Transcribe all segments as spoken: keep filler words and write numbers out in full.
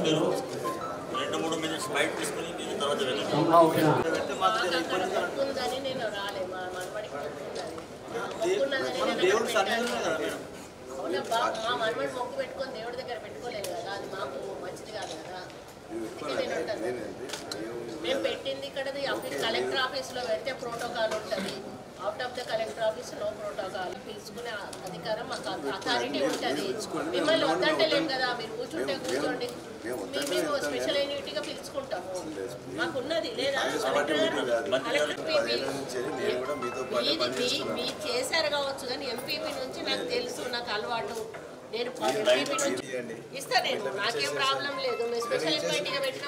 మీరు రెండు మూడు మినిట్స్ బయట తీసుకుని మీరు తర్వాత వెళ్ళండి. దేవుడు సన్నిధిలో కదా మేడం. మా మనవడు మొక్కు పెట్టుకొని దేవుడి దగ్గర పెట్టుకోలేదు కదా, అది మాకు మంచిది కాదు కదా. మేము పెట్టింది ఇక్కడ కలెక్టర్ ఆఫీస్లో పెడితే ప్రోటోకాల్ ఉంటుంది. Out of the collector office no protocol. పిలుచుకునే అధికారం మాకు అథారిటీ ఉంటుంది. మిమ్మల్ని వద్దంటలేం కదా, మీరు కూర్చుంటే కూర్చోండి, మేము స్పెషల్ యూనిటీగా పిలుచుకుంటాము. మాకున్నది లేదా మీరు చేశారు కావచ్చు, కానీ ఎంపీపీ నుంచి నాకు తెలుసు, నాకు అలవాటు. నేను ఎంపీపీ నుంచి ఇస్తా, నేను నాకేం ప్రాబ్లం లేదు. మేము స్పెషల్ యూనిటీగా పెట్టిన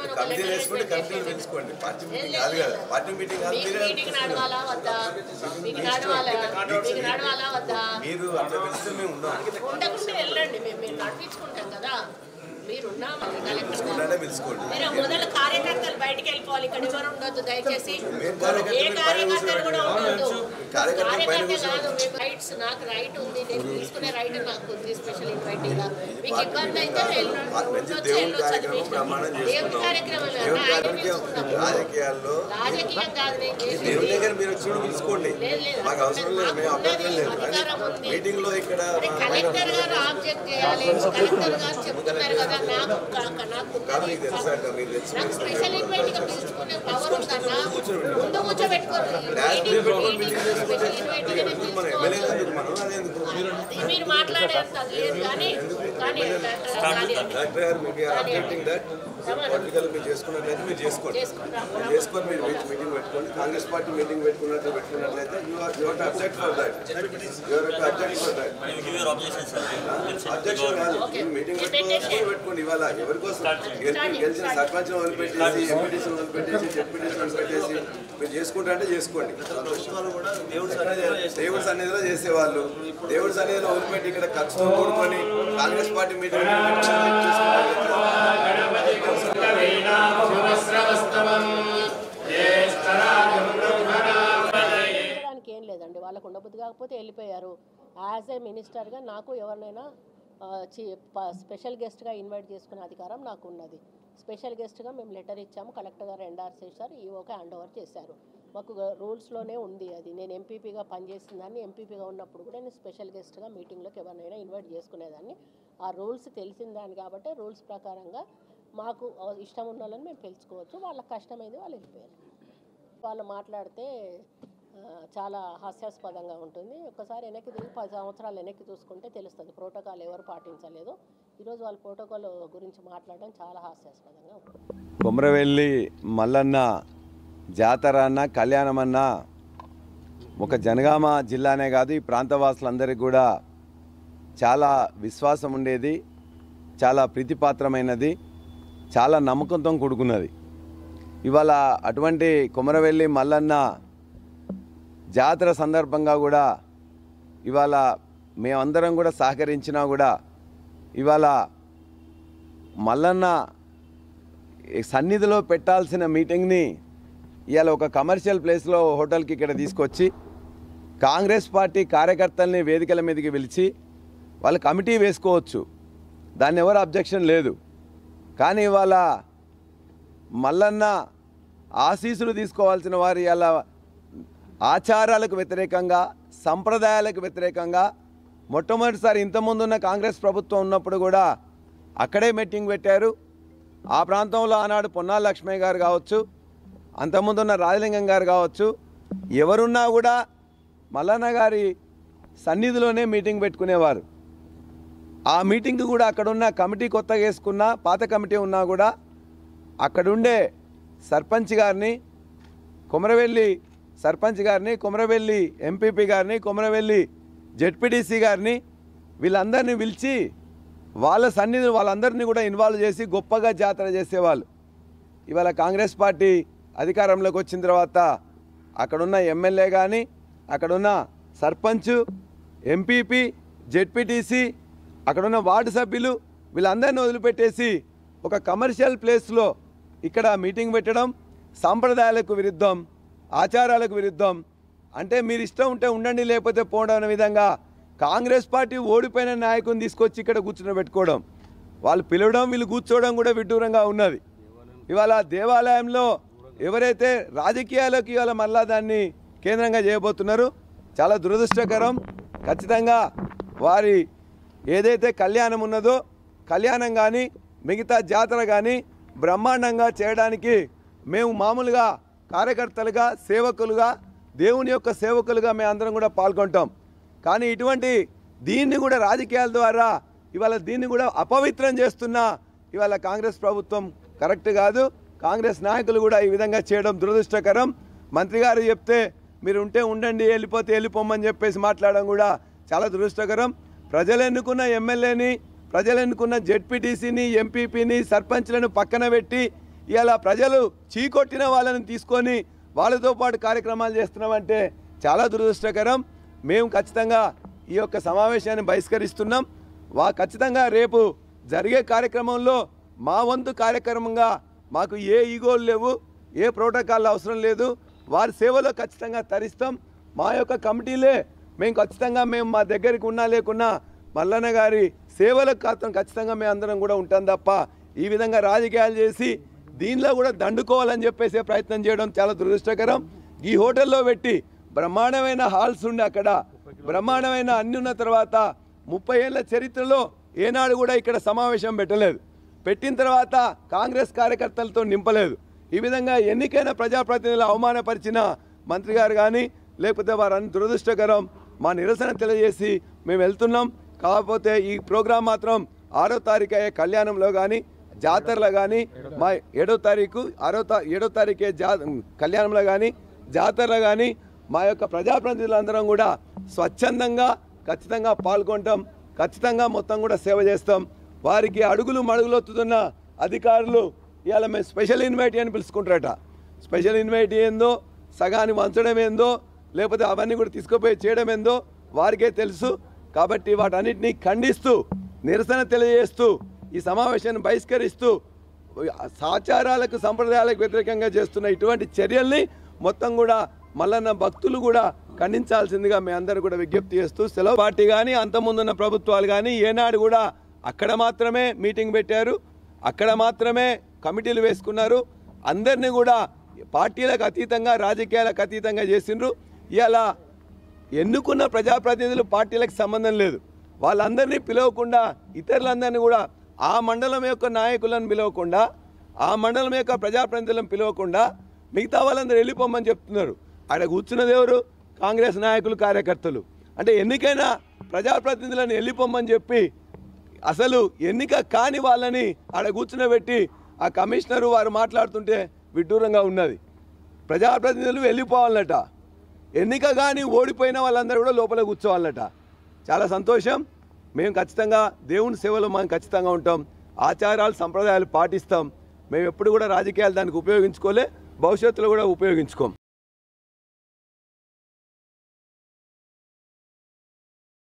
మీటింగ్ నడవాలా వద్దా, మీకు నడవాలా మీకు నడవాలా వద్దా, ఉండకుంటే వెళ్ళండి, మేము మీరు నడిపించుకుంటాం కదా. మీరున్నా మీరు మొదలు కార్యకర్తలు బయటికి వెళ్ళిపోవాలి, ఇక్కడ ఎవరు ఉండొద్దు దయచేసి. ఏ కార్యకర్తలు కూడా ఉండొద్దు, కార్యకర్త కాదు. మేము రైట్స్, నాకు రైట్ ఉంది, నేను తీసుకునే రైట్ నాకు ఉంది. స్పెషల్ ఇన్వైటీగా మీకు ఇబ్బంది అయితే వెళ్ళొచ్చు వెళ్ళొచ్చు. ఏం కార్యక్రమాలు రాజకీయం కాదు, అధికారం ఉంది. కలెక్టర్ గారు ఆబ్జెక్ట్ చేయాలి, కలెక్టర్ గారు చెప్తున్నారు కదా, నాకు నాకు స్పెషల్ ఇన్వైటీగా పిలుచుకునే పవర్ ఉందన్నా. ముందు కూర్చోబెట్టుకోరు, మీరు మాట్లాడేది లేదు కానీ కానీ చేసుకున్నట్లయితే మీరు చేసుకోండి చేసుకొని మీరు మీటింగ్ పెట్టుకోండి. కాంగ్రెస్ పార్టీ మీటింగ్ పెట్టుకున్నట్టు పెట్టుకున్నట్లయితే you are you are to object for that you are to object for that objection కాదు. మీటింగ్ పెట్టుకోవాలి పెట్టుకోండి. ఇవాళ ఎవరి కోసం గెలిచిన సర్పంచ్ను వదిలిపెట్టేసి ఎంపీటీసీని వదిలిపెట్టేసి డిప్యూటీసీని వదిలిపెట్టేసి మీరు చేసుకుంటా అంటే చేసుకోండి. దేవుడి సన్నిధిలో చేసేవాళ్ళు దేవుడి సన్నిధిలో వదిలిపెట్టి ఇక్కడ ఖర్చుతో కూడుకొని కాంగ్రెస్ పార్టీ మీటింగ్ ఏం లేదండి. వాళ్ళకు ఉండబుద్ధి కాకపోతే వెళ్ళిపోయారు. యాజ్ ఏ మినిస్టర్గా నాకు ఎవరినైనా స్పెషల్ గెస్ట్గా ఇన్వైట్ చేసుకునే అధికారం నాకు ఉన్నది. స్పెషల్ గెస్ట్గా మేము లెటర్ ఇచ్చాము, కలెక్టర్ గారు ఎండార్స్ చేశారు, ఈఓకే హ్యాండ్ ఓవర్ చేశారు. మాకు రూల్స్లోనే ఉంది అది. నేను ఎంపీపీగా పనిచేసిందాన్ని, ఎంపీపీగా ఉన్నప్పుడు కూడా నేను స్పెషల్ గెస్ట్గా మీటింగ్లోకి ఎవరినైనా ఇన్వైట్ చేసుకునేదాన్ని. ఆ రూల్స్ తెలిసిందాన్ని కాబట్టి రూల్స్ ప్రకారంగా మాకు ఇష్టం ఉన్న వాళ్ళని మేము పిలుచుకోవచ్చు. వాళ్ళకి కష్టమైంది వాళ్ళు వెళ్ళిపోయారు. వాళ్ళు మాట్లాడితే చాలా హాస్యాస్పదంగా ఉంటుంది. ఒక్కసారి వెనక్కి తిరిగి పది సంవత్సరాలు వెనక్కి చూసుకుంటే తెలుస్తుంది ప్రోటోకాల్ ఎవరు పాటించలేదు. ఈరోజు వాళ్ళ ప్రోటోకాల్ గురించి మాట్లాడడం చాలా హాస్యాస్పదంగా ఉంటుంది. కొమరవెల్లి మల్లన్న జాతర అన్న కళ్యాణం అన్న ఒక జనగామ జిల్లానే కాదు, ఈ ప్రాంతవాసులందరికీ కూడా చాలా విశ్వాసం ఉండేది, చాలా ప్రీతిపాత్రమైనది, చాలా నమ్మకంతో కూడుకున్నది. ఇవాళ అటువంటి కొమరవెల్లి మల్లన్న జాతర సందర్భంగా కూడా ఇవాళ మేమందరం కూడా సహకరించినా కూడా ఇవాళ మల్లన్న సన్నిధిలో పెట్టాల్సిన మీటింగ్ని ఇవాళ ఒక కమర్షియల్ ప్లేస్లో హోటల్కి ఇక్కడ తీసుకొచ్చి కాంగ్రెస్ పార్టీ కార్యకర్తల్ని వేదికల మీదకి పిలిచి వాళ్ళు కమిటీ వేసుకోవచ్చు, దాన్ని ఎవరు అబ్జెక్షన్ లేదు. కానీ ఇవాళ మల్లన్న ఆశీస్సులు తీసుకోవాల్సిన వారు ఇవాళ ఆచారాలకు వ్యతిరేకంగా, సంప్రదాయాలకు వ్యతిరేకంగా మొట్టమొదటిసారి ఇంతకుముందున్న కాంగ్రెస్ ప్రభుత్వం ఉన్నప్పుడు కూడా అక్కడే మీటింగ్ పెట్టారు. ఆ ప్రాంతంలో ఆనాడు పొన్నాల లక్ష్మయ్య గారు కావచ్చు, అంతకుముందున్న రాజలింగం గారు కావచ్చు, ఎవరున్నా కూడా మల్లన్న గారి సన్నిధిలోనే మీటింగ్ పెట్టుకునేవారు. ఆ మీటింగ్ కూడా అక్కడున్న కమిటీ కొత్తగా వేసుకున్న పాత కమిటీ ఉన్నా కూడా అక్కడుండే సర్పంచ్ గారిని, కొమరవెల్లి సర్పంచ్ గారిని, కొమరవెల్లి ఎంపీపీ గారిని, కొమరవెల్లి జెడ్పీటీసీ గారిని వీళ్ళందరినీ పిలిచి వాళ్ళ సన్నిధి వాళ్ళందరినీ కూడా ఇన్వాల్వ్ చేసి గొప్పగా జాతర చేసేవాళ్ళు. ఇవాళ కాంగ్రెస్ పార్టీ అధికారంలోకి వచ్చిన తర్వాత అక్కడున్న ఎమ్మెల్యే కానీ, అక్కడున్న సర్పంచ్, ఎంపీపీ, జెడ్పీటీసీ, అక్కడున్న వార్డు సభ్యులు వీళ్ళందరినీ వదిలిపెట్టేసి ఒక కమర్షియల్ ప్లేస్లో ఇక్కడ మీటింగ్ పెట్టడం సాంప్రదాయాలకు విరుద్ధం, ఆచారాలకు విరుద్ధం. అంటే మీరు ఇష్టం ఉంటే ఉండండి, లేకపోతే పోవడం అనే విధంగా కాంగ్రెస్ పార్టీ ఓడిపోయిన నాయకుని తీసుకొచ్చి ఇక్కడ కూర్చుని పెట్టుకోవడం వాళ్ళు పిలవడం వీళ్ళు కూర్చోవడం కూడా విడ్డూరంగా ఉన్నది. ఇవాళ దేవాలయంలో ఎవరైతే రాజకీయాలకు ఇవాళ మళ్ళా దాన్ని కేంద్రంగా చేయబోతున్నారు, చాలా దురదృష్టకరం. ఖచ్చితంగా వారి ఏదైతే కళ్యాణం ఉన్నదో కళ్యాణం కానీ మిగతా జాతర కానీ బ్రహ్మాండంగా చేయడానికి మేము మామూలుగా కార్యకర్తలుగా సేవకులుగా దేవుని యొక్క సేవకులుగా మేము అందరం కూడా పాల్గొంటాం. కానీ ఇటువంటి దీన్ని కూడా రాజకీయాల ద్వారా ఇవాళ దీన్ని కూడా అపవిత్రం చేస్తున్న ఇవాళ కాంగ్రెస్ ప్రభుత్వం కరెక్ట్ కాదు. కాంగ్రెస్ నాయకులు కూడా ఈ విధంగా చేయడం దురదృష్టకరం. మంత్రి గారు చెప్తే మీరు ఉంటే ఉండండి, వెళ్ళిపోతే వెళ్ళిపోమని చెప్పేసి మాట్లాడడం కూడా చాలా దురదృష్టకరం. ప్రజలు ఎన్నుకున్న ఎమ్మెల్యేని, ప్రజలు ఎన్నుకున్న జెడ్పీటీసీని, ఎంపీపీని, సర్పంచ్లను పక్కన పెట్టి ఇలా ప్రజలు చీకొట్టిన వాళ్ళని తీసుకొని వాళ్ళతో పాటు కార్యక్రమాలు చేస్తున్నామంటే చాలా దురదృష్టకరం. మేము ఖచ్చితంగా ఈ యొక్క సమావేశాన్ని బహిష్కరిస్తున్నాం. వా ఖచ్చితంగా రేపు జరిగే కార్యక్రమంలో మా వంతు కార్యక్రమంగా మాకు ఏ ఈగోలు లేవు, ఏ ప్రోటోకాల్ అవసరం లేదు. వారి సేవలో ఖచ్చితంగా తరిస్తాం. మా యొక్క కమిటీలే మేము ఖచ్చితంగా మేము మా దగ్గరికి ఉన్నా లేకున్నా మల్లన్న గారి సేవలకు కాత్రం ఖచ్చితంగా మేము అందరం కూడా ఉంటాం తప్ప ఈ విధంగా రాజకీయాలు చేసి దీనిలో కూడా దండుకోవాలని చెప్పేసే ప్రయత్నం చేయడం చాలా దురదృష్టకరం. ఈ హోటల్లో పెట్టి బ్రహ్మాండమైన హాల్స్ ఉండి అక్కడ బ్రహ్మాండమైన అన్ని ఉన్న తర్వాత ముప్పై ఏళ్ళ చరిత్రలో ఏనాడు కూడా ఇక్కడ సమావేశం పెట్టలేదు. పెట్టిన తర్వాత కాంగ్రెస్ కార్యకర్తలతో నింపలేదు. ఈ విధంగా ఎన్నికైన ప్రజాప్రతినిధులు అవమానపరిచిన మంత్రి గారు కానీ లేకపోతే వారని దురదృష్టకరం. మా నిరసన తెలియజేసి మేము వెళ్తున్నాం. కాకపోతే ఈ ప్రోగ్రాం మాత్రం ఆరో తారీఖు అయ్యే కళ్యాణంలో కానీ జాతరలో కానీ మా ఏడో తారీఖు ఆరో తా ఏడో తారీఖే జా కళ్యాణంలో కానీ జాతరలో కానీ మా యొక్క ప్రజాప్రతినిధులందరం కూడా స్వచ్ఛందంగా ఖచ్చితంగా పాల్గొంటాం. ఖచ్చితంగా మొత్తం కూడా సేవ చేస్తాం. వారికి అడుగులు మడుగులొత్తుతున్న అధికారులు ఇవాళ మేము స్పెషల్ ఇన్వైటీ అని పిలుచుకుంటారట. స్పెషల్ ఇన్వైటీ ఏందో, సగాన్ని వంచడం ఏందో, లేకపోతే అవన్నీ కూడా తీసుకుపోయి చేయడం ఏందో వారికే తెలుసు. కాబట్టి వాటన్నిటినీ ఖండిస్తూ నిరసన తెలియజేస్తూ ఈ సమావేశాన్ని బహిష్కరిస్తూ ఆచారాలకు సంప్రదాయాలకు వ్యతిరేకంగా చేస్తున్న ఇటువంటి చర్యల్ని మొత్తం కూడా మల్లన్న భక్తులు కూడా ఖండించాల్సిందిగా మీ అందరూ కూడా విజ్ఞప్తి చేస్తూ సెలవు పార్టీ కానీ అంతకుముందున్న ప్రభుత్వాలు కానీ ఏనాడు కూడా అక్కడ మాత్రమే మీటింగ్ పెట్టారు, అక్కడ మాత్రమే కమిటీలు వేసుకున్నారు. అందరినీ కూడా పార్టీలకు అతీతంగా రాజకీయాలకు అతీతంగా చేసిండ్రు. ఇలా ఎన్నుకున్న ప్రజాప్రతినిధులు పార్టీలకు సంబంధం లేదు. వాళ్ళందరినీ పిలవకుండా ఇతరులందరినీ కూడా ఆ మండలం యొక్క నాయకులను పిలవకుండా ఆ మండలం యొక్క ప్రజాప్రతినిధులను పిలవకుండా మిగతా వాళ్ళందరూ వెళ్ళిపోమని చెప్తున్నారు. ఆడ కూర్చున్నది ఎవరు? కాంగ్రెస్ నాయకులు, కార్యకర్తలు. అంటే ఎన్నికైన ప్రజాప్రతినిధులను వెళ్ళిపోమని చెప్పి అసలు ఎన్నిక కాని వాళ్ళని ఆడ కూర్చునబెట్టి ఆ కమిషనరు వారు మాట్లాడుతుంటే విడ్డూరంగా ఉన్నది. ప్రజాప్రతినిధులు వెళ్ళిపోవాలట, ఎన్నిక కానీ ఓడిపోయిన వాళ్ళందరూ కూడా లోపల కూర్చోవాలట. చాలా సంతోషం. మేము ఖచ్చితంగా దేవుని సేవలో మనం ఖచ్చితంగా ఉంటాం. ఆచారాలు సంప్రదాయాలు పాటిస్తాం. మేము ఎప్పుడు కూడా రాజకీయాలు దానికి ఉపయోగించుకోలే, భవిష్యత్తులో కూడా ఉపయోగించుకోం.